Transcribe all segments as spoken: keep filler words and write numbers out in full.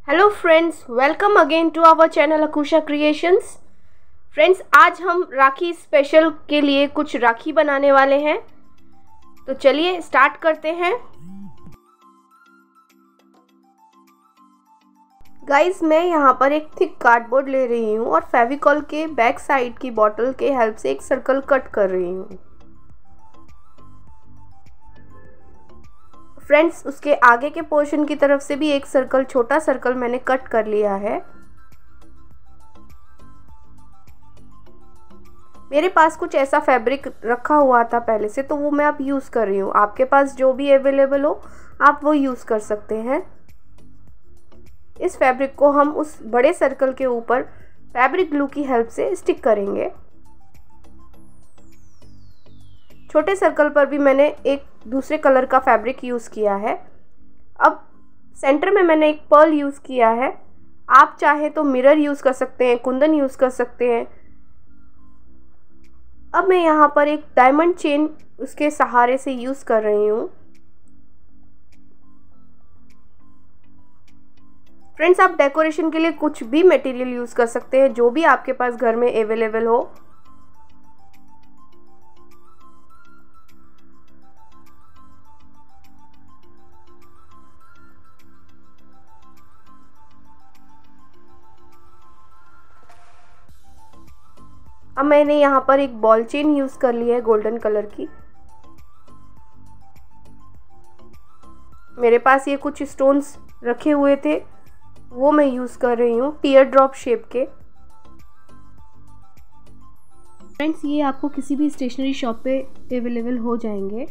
Hello friends, welcome again to our channel Akusha creations. Friends, आज हम राखी special के लिए कुछ राखी बनाने वाले हैं, तो चलिए स्टार्ट करते हैं। गाइस, मैं यहाँ पर एक थिक कार्डबोर्ड ले रही हूँ और फेविकॉल के बैक साइड की बॉटल के हेल्प से एक सर्कल कट कर रही हूँ। फ्रेंड्स, उसके आगे के पोर्शन की तरफ से भी एक सर्कल, छोटा सर्कल मैंने कट कर लिया है। मेरे पास कुछ ऐसा फैब्रिक रखा हुआ था पहले से, तो वो मैं अब यूज़ कर रही हूँ। आपके पास जो भी अवेलेबल हो आप वो यूज़ कर सकते हैं। इस फैब्रिक को हम उस बड़े सर्कल के ऊपर फैब्रिक ग्लू की हेल्प से स्टिक करेंगे। छोटे सर्कल पर भी मैंने एक दूसरे कलर का फैब्रिक यूज़ किया है। अब सेंटर में मैंने एक पर्ल यूज़ किया है। आप चाहे तो मिरर यूज़ कर सकते हैं, कुंदन यूज़ कर सकते हैं। अब मैं यहाँ पर एक डायमंड चेन उसके सहारे से यूज़ कर रही हूँ। फ्रेंड्स, आप डेकोरेशन के लिए कुछ भी मटेरियल यूज़ कर सकते हैं, जो भी आपके पास घर में अवेलेबल हो। अब मैंने यहाँ पर एक बॉल चेन यूज़ कर ली है गोल्डन कलर की। मेरे पास ये कुछ स्टोन्स रखे हुए थे, वो मैं यूज़ कर रही हूँ टीयर ड्रॉप शेप के। फ्रेंड्स, ये आपको किसी भी स्टेशनरी शॉप पे अवेलेबल हो जाएंगे।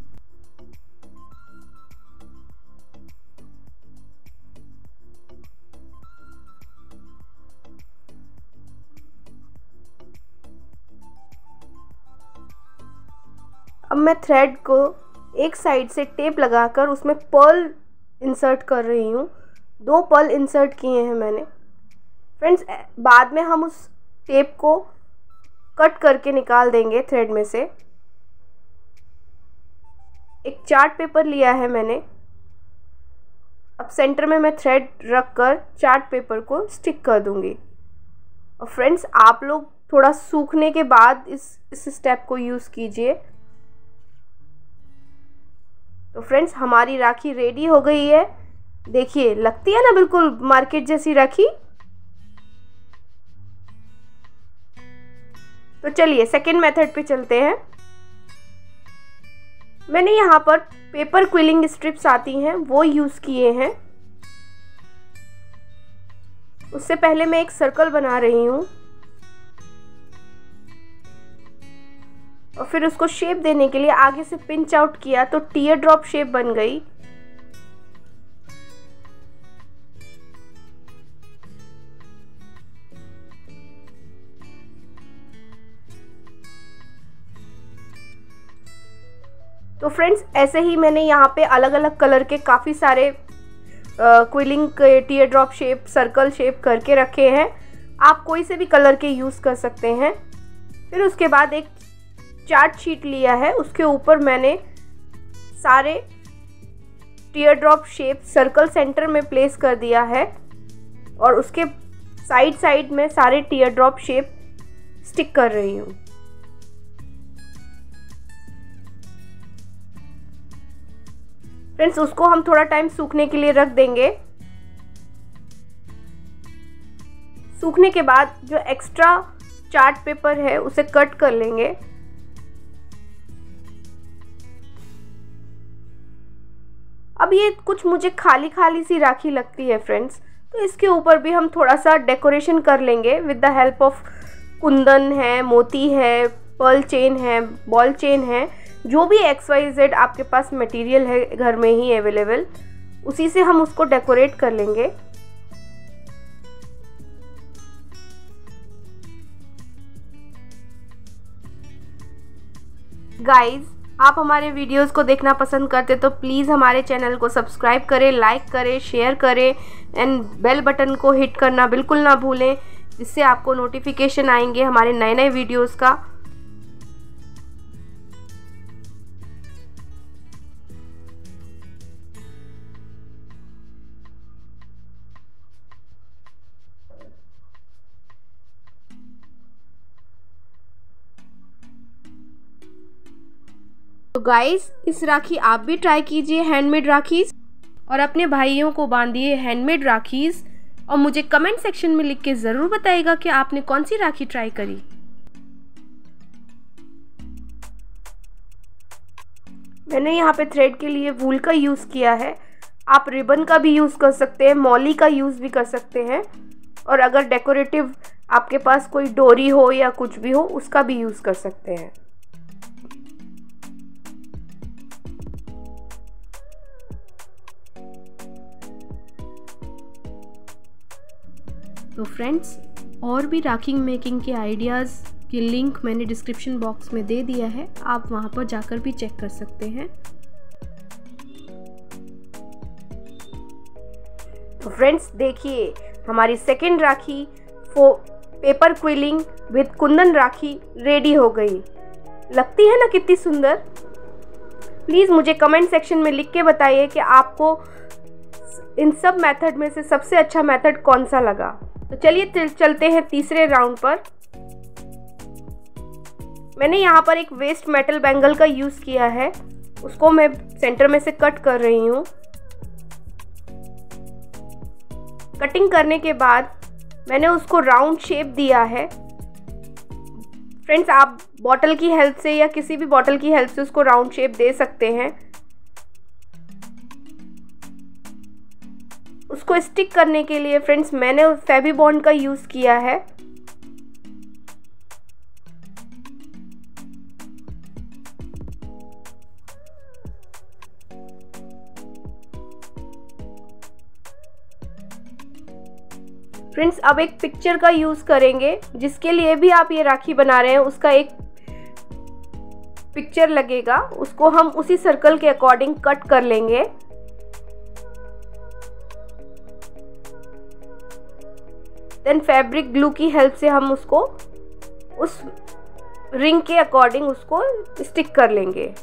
अब मैं थ्रेड को एक साइड से टेप लगाकर उसमें पर्ल इंसर्ट कर रही हूँ। दो पर्ल इंसर्ट किए हैं मैंने। फ्रेंड्स, बाद में हम उस टेप को कट करके निकाल देंगे थ्रेड में से। एक चार्ट पेपर लिया है मैंने। अब सेंटर में मैं थ्रेड रख कर चार्ट पेपर को स्टिक कर दूंगी। और फ्रेंड्स, आप लोग थोड़ा सूखने के बाद इस इस स्टेप को यूज़ कीजिए। तो फ्रेंड्स, हमारी राखी रेडी हो गई है। देखिए, लगती है ना बिल्कुल मार्केट जैसी राखी। तो चलिए सेकेंड मेथड पे चलते हैं। मैंने यहाँ पर पेपर क्विलिंग स्ट्रिप्स आती हैं, वो यूज़ किए हैं। उससे पहले मैं एक सर्कल बना रही हूँ और फिर उसको शेप देने के लिए आगे से पिंच आउट किया, तो टीयर ड्रॉप शेप बन गई। तो फ्रेंड्स, ऐसे ही मैंने यहाँ पे अलग अलग कलर के काफ़ी सारे क्विलिंग के tear drop shape, circle shape करके रखे हैं। आप कोई से भी कलर के यूज़ कर सकते हैं। फिर उसके बाद एक चार्ट शीट लिया है, उसके ऊपर मैंने सारे tear drop shape circle center में प्लेस कर दिया है और उसके साइड साइड में सारे टीयर ड्रॉप शेप स्टिक कर रही हूँ। फ्रेंड्स, उसको हम थोड़ा टाइम सूखने के लिए रख देंगे। सूखने के बाद जो एक्स्ट्रा चार्ट पेपर है उसे कट कर लेंगे। अब ये कुछ मुझे खाली खाली सी राखी लगती है फ्रेंड्स, तो इसके ऊपर भी हम थोड़ा सा डेकोरेशन कर लेंगे with the help of kundan है, मोती है, पर्ल चेन है, बॉल चेन है, जो भी एक्स वाई जेड आपके पास मटेरियल है घर में ही अवेलेबल, उसी से हम उसको डेकोरेट कर लेंगे। गाइस, आप हमारे वीडियोस को देखना पसंद करते तो प्लीज़ हमारे चैनल को सब्सक्राइब करें, लाइक करें, शेयर करें एंड बेल बटन को हिट करना बिल्कुल ना भूलें, जिससे आपको नोटिफिकेशन आएंगे हमारे नए नए वीडियोस का। तो गाइस, इस राखी आप भी ट्राई कीजिए हैंडमेड राखीज़ और अपने भाइयों को बांधिए हैंडमेड राखीज़ और मुझे कमेंट सेक्शन में लिख के ज़रूर बताइएगा कि आपने कौन सी राखी ट्राई करी। मैंने यहाँ पे थ्रेड के लिए वूल का यूज़ किया है। आप रिबन का भी यूज़ कर सकते हैं, मॉली का यूज़ भी कर सकते हैं और अगर डेकोरेटिव आपके पास कोई डोरी हो या कुछ भी हो उसका भी यूज़ कर सकते हैं। तो फ्रेंड्स, और भी राखी मेकिंग के आइडियाज़ की लिंक मैंने डिस्क्रिप्शन बॉक्स में दे दिया है, आप वहाँ पर जाकर भी चेक कर सकते हैं। तो फ्रेंड्स देखिए, हमारी second rakhi for paper quilling with kundan rakhi ready हो गई। लगती है ना कितनी सुंदर। प्लीज़ मुझे कमेंट सेक्शन में लिख के बताइए कि आपको इन सब मेथड में से सबसे अच्छा मेथड कौन सा लगा। तो चलिए चलते हैं तीसरे राउंड पर। मैंने यहाँ पर एक वेस्ट मेटल बैंगल का यूज़ किया है, उसको मैं सेंटर में से कट कर रही हूँ। कटिंग करने के बाद मैंने उसको राउंड शेप दिया है। फ्रेंड्स, आप बॉटल की हेल्प से या किसी भी बॉटल की हेल्प से उसको राउंड शेप दे सकते हैं। उसको स्टिक करने के लिए फ्रेंड्स मैंने फेविबॉन्ड का यूज़ किया है। फ्रेंड्स, अब एक पिक्चर का यूज़ करेंगे, जिसके लिए भी आप ये राखी बना रहे हैं उसका एक पिक्चर लगेगा, उसको हम उसी सर्कल के अकॉर्डिंग कट कर लेंगे। देन फैब्रिक ग्लू की हेल्प से हम उसको उस रिंग के अकॉर्डिंग उसको स्टिक कर लेंगे।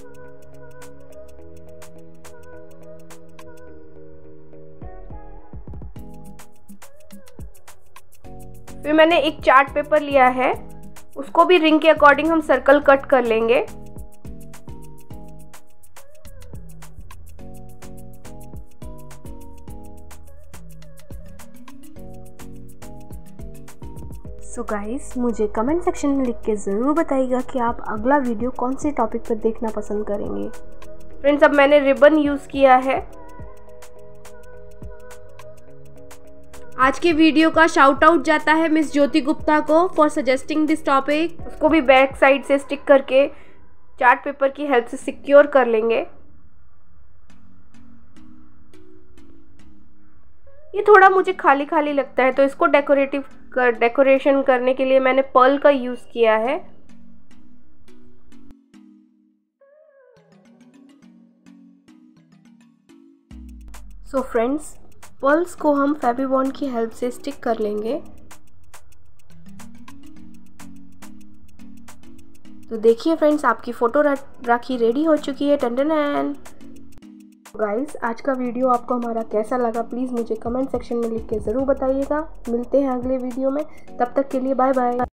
फिर मैंने एक चार्ट पेपर लिया है, उसको भी रिंग के अकॉर्डिंग हम सर्कल कट कर लेंगे। सो गाइस, मुझे कमेंट सेक्शन में लिख के ज़रूर बताइएगा कि आप अगला वीडियो कौन से टॉपिक पर देखना पसंद करेंगे। फ्रेंड्स, अब मैंने रिबन यूज़ किया है। आज के वीडियो का शाउट आउट जाता है मिस ज्योति गुप्ता को फॉर सजेस्टिंग दिस टॉपिक। उसको भी बैक साइड से स्टिक करके चार्ट पेपर की हेल्प से सिक्योर कर लेंगे। ये थोड़ा मुझे खाली खाली लगता है, तो इसको डेकोरेटिव कर डेकोरेशन करने के लिए मैंने पर्ल का यूज़ किया है। सो फ्रेंड्स, पर्ल्स को हम फेविबॉन्ड की हेल्प से स्टिक कर लेंगे। तो देखिए फ्रेंड्स, आपकी फ़ोटो राखी रेडी हो चुकी है। टन गाइस, आज का वीडियो आपको हमारा कैसा लगा प्लीज़ मुझे कमेंट सेक्शन में लिख के ज़रूर बताइएगा। मिलते हैं अगले वीडियो में, तब तक के लिए बाय बाय।